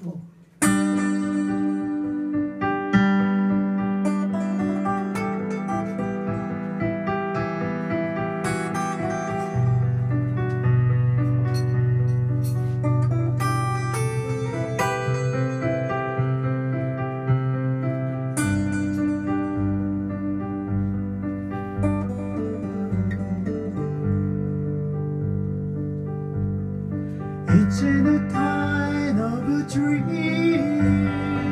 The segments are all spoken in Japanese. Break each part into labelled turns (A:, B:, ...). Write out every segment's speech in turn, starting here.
A: そうIt's in a kind of a dream,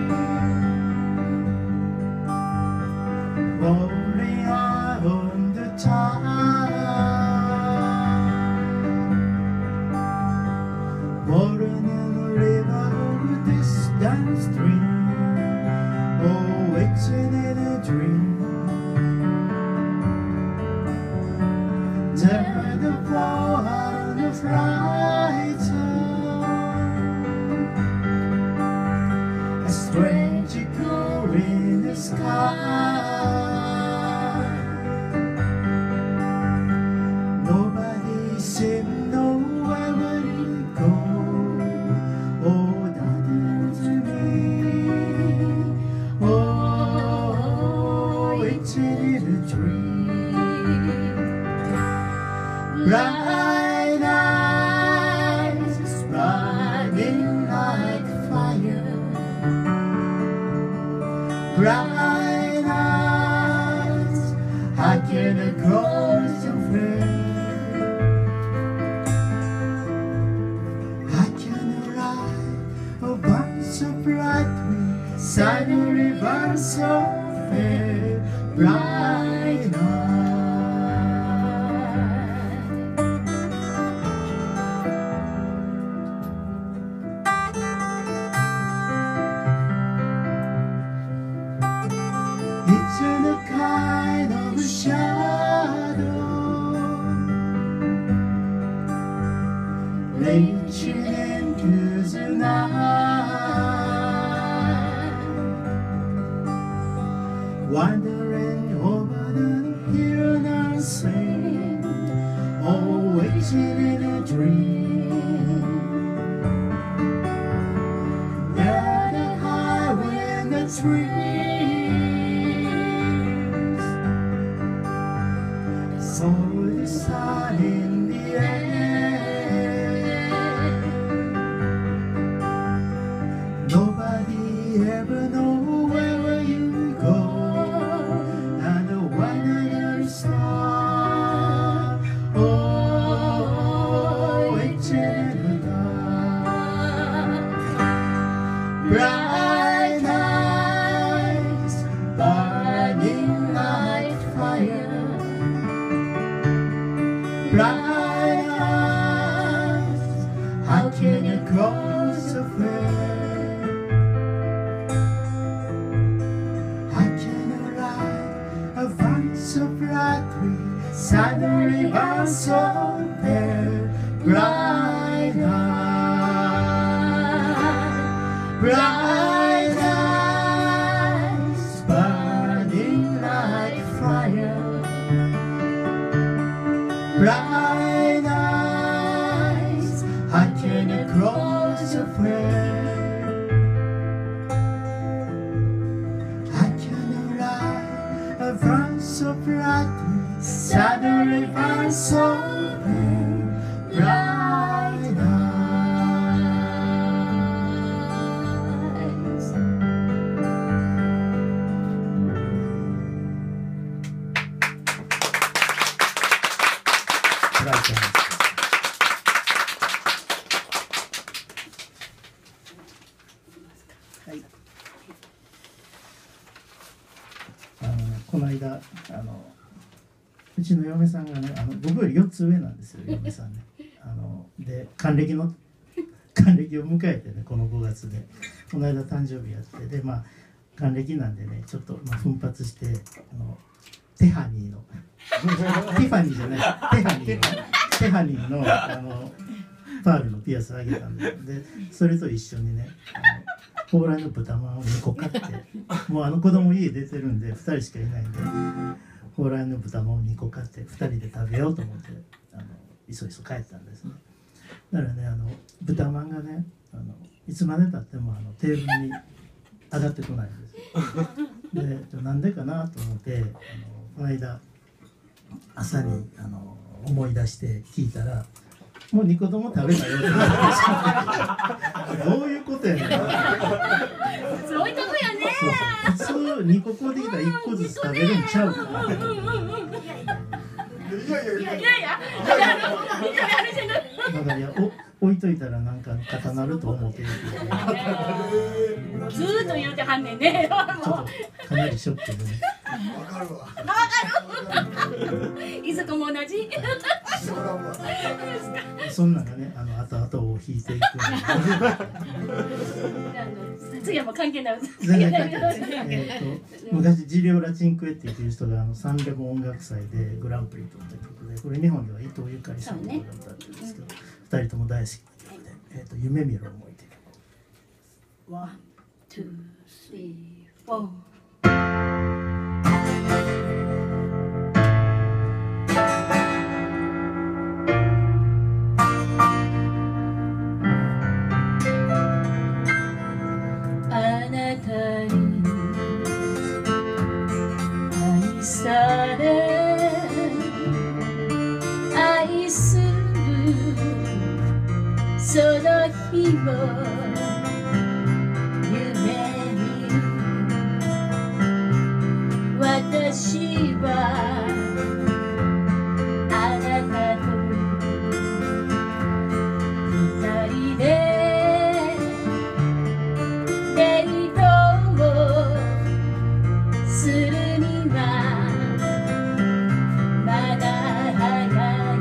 A: rolling out on the tide, walking in a river or a distant stream. Oh, it's in a dream. There the fall on the flight, a strange echo in the sky. Nobody seemed to know where would it go. Oh, that is me. Oh, it's in a dream. Bright eyes burning like fire. Bright eyes, how can I cross your flame? How can I ride a bunch of bright wings, suddenly burn so fair? Bright eyes. It's in a kind of a shadow, reaching into the night, wandering over the hill and sing. Oh, waiting in a dream. There the highway and the trees, saw the sun in the air. Nobody ever know where you go, and the one other star. Oh, it's in the dark. Bright eyes burning like fire. Bright eyes, how can you cross the flame? How can you ride a bunch of bright wings, suddenly burn so fair? Bright eyes, bright eyes, burning like fire. Bright eyes, how can you cross the flame? How can you ride a bunch of bright wings, suddenly burn so fair? Bright eyes.はい、この間うちの嫁さんがね、僕より4つ上なんですよ、嫁さんね。で還暦を迎えてね、この5月でこの間誕生日やって、でまあ還暦なんでね、ちょっと、奮発してテハニーのティファニーじゃない、テハニーのパールのピアスあげたんで、それと一緒にね、蓬莱の豚まんを2個買って、もう子供家出てるんで2人しかいないんで、蓬莱の豚まんを2個買って2人で食べようと思っていそいそ帰ったんですね。だからね、豚まんがね、 いつまでたってもテーブルに上がってこないんです。でなんでかなと思ってこの間朝に思い出して聞いたら「もう2個とも食べたよ」って言われました。どういうことやねん。
B: そういうとこやね。
A: 普通2個買うてきたら1個ずつ食べるんちゃうかな。
B: いやいや
A: だから置いといたらなんか固なると思ってる
B: ずーっと言うてはんねんね。
A: ちょっとかなりショックでね。
C: わかるわ。
B: いずこも同じ。
A: そんなんがね後々を引いていく
B: 次はもう関係ない。
A: 全然関係ない昔ジリオ・ラチンクエっていう人がサンレモ音楽祭でグランプリ取った曲で、これ日本では伊藤ゆかりさんが歌ってるんですけど、2人とも大好きな曲で「夢見ろ思い出」。
B: ワン、ツー、スリー、フォー。愛するその日を夢見る私はあなたと二人でデートをするにはまだ早い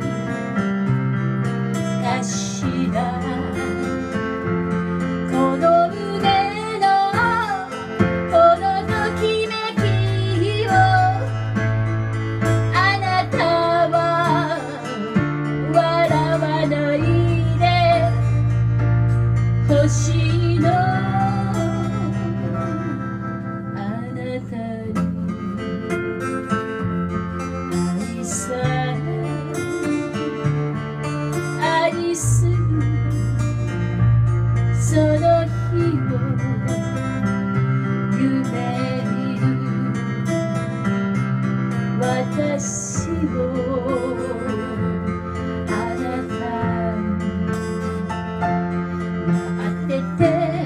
B: かしら。この胸のこのときめきをあなたは笑わないでほしいの。あなたに愛するその日を夢見る私をあなた待ってて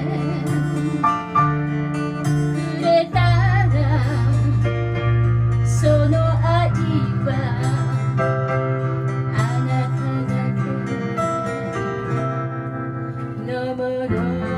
B: くれたらその愛はあなただけのもの。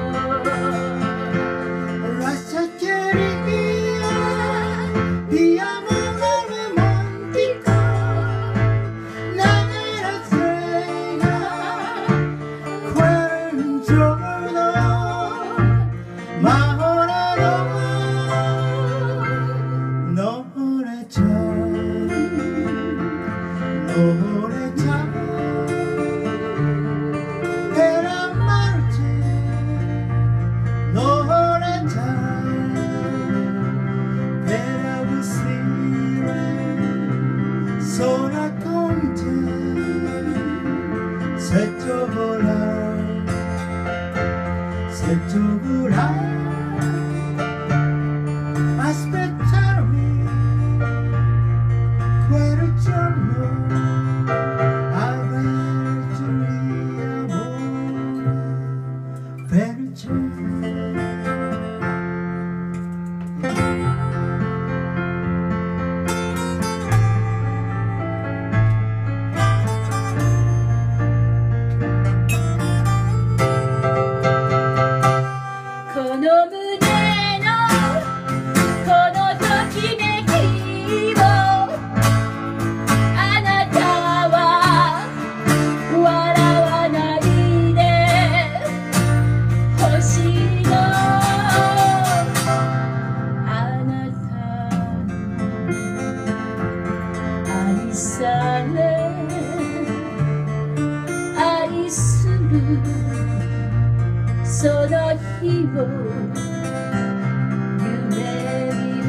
B: その日を夢見る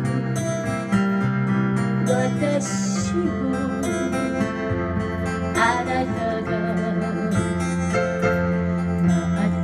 B: 私をあなたが待って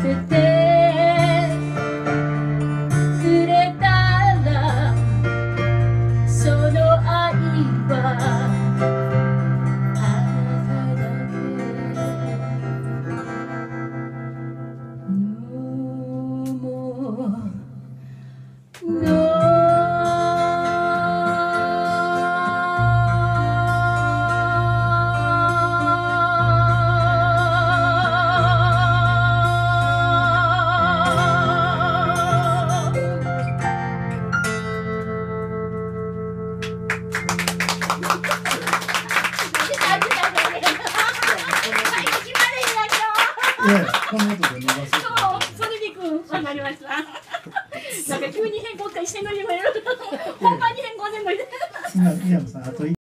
A: この音で伸ばす。
B: そう、それでくん、わかりました。なんか急に変更したりしてんのにもいる。本番に変更せんのに。
A: 宮野さん、あと